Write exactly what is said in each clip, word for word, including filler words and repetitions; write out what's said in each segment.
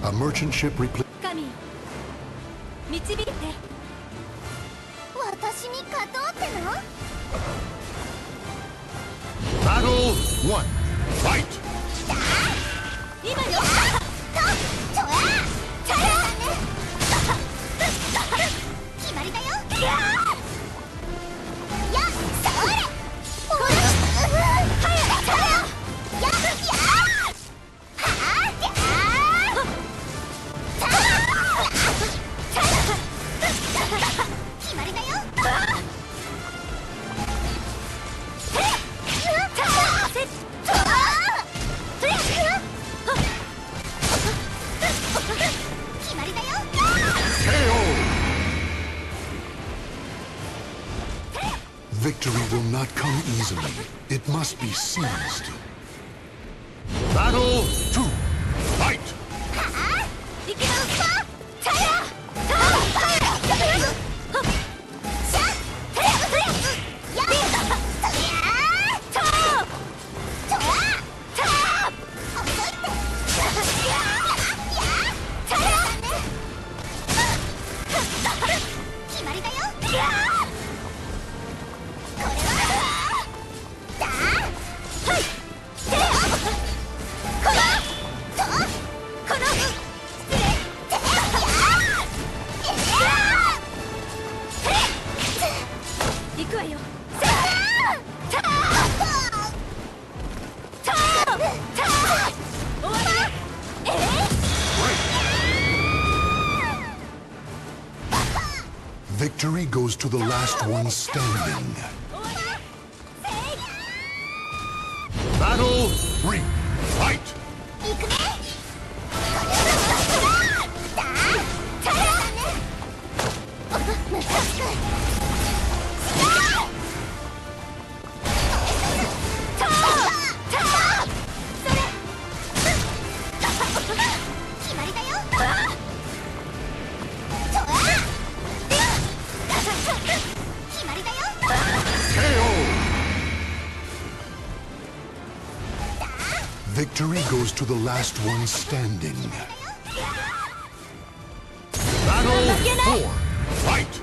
A merchant ship repl- 神よ導いて。私に勝とうっての？ Battle one. Fight. 今よ。と、とわ、チャラ。決まりだよ。や、それ。ほら。はや、チャラ。や、や。はあ、や。チャラ。チャラ。決まりだよ。 Victory will not come easily. It must be seized. Battle two. Fight. Victory goes to the last one standing. Battle three. Fight! Victory goes to the last one standing. Battle four. Fight!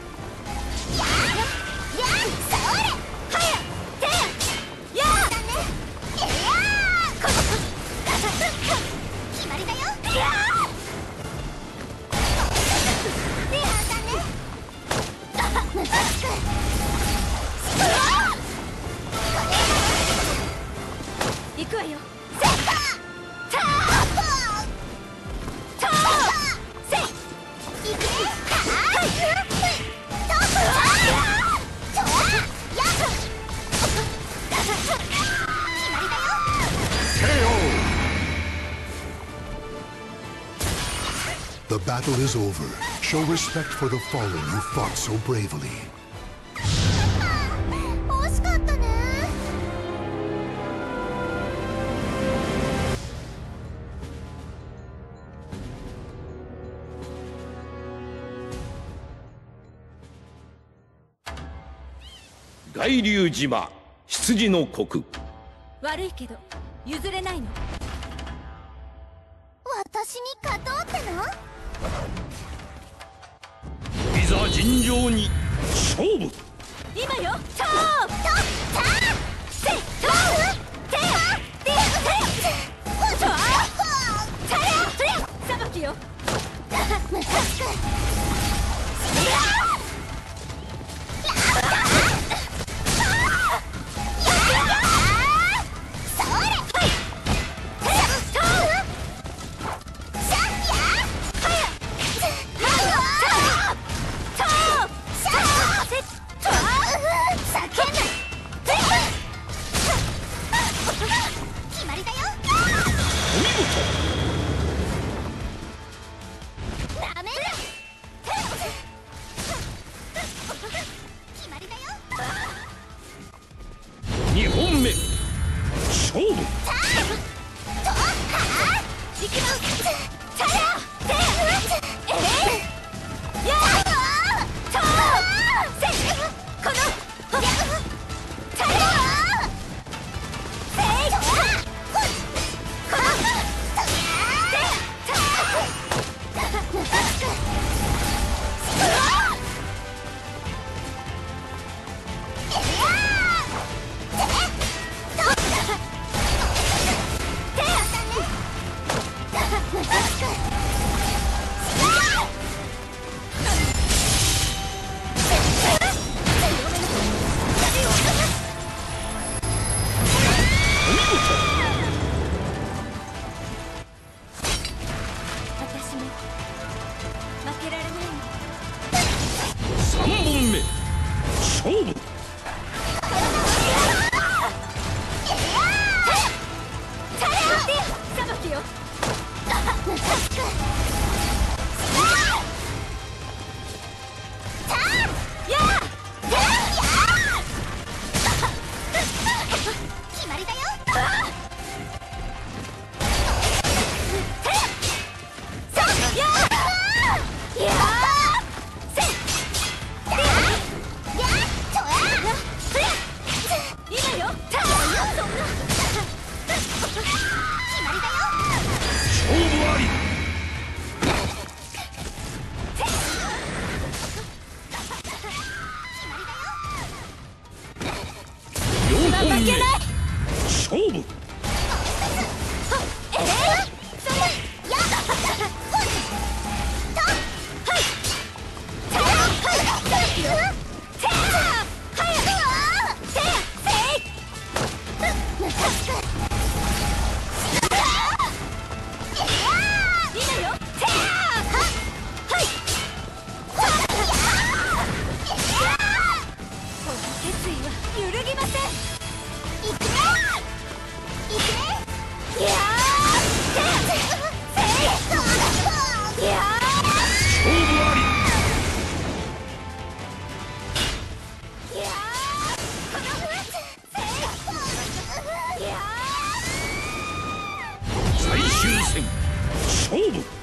The battle is over. Show respect for the fallen who fought so bravely. 惜しかったね。 巌流島羊の国。 悪いけど譲れないの。私に勝とうっての？ いざ尋常に勝負。 今よ。と、と、た、せ、と、て、て、て、と、たら、とや、さばきよ。むかつく。 にほんめ勝負。 よんほんめ負けない。 勝負。 えー、それやだ。ほいとはいてはいてはいてせいいいのよ。てはいこの決意は揺るぎません。いくねいくねいやーてせいいや勝負あり。 ーいやーこのせいいやー最終戦勝負。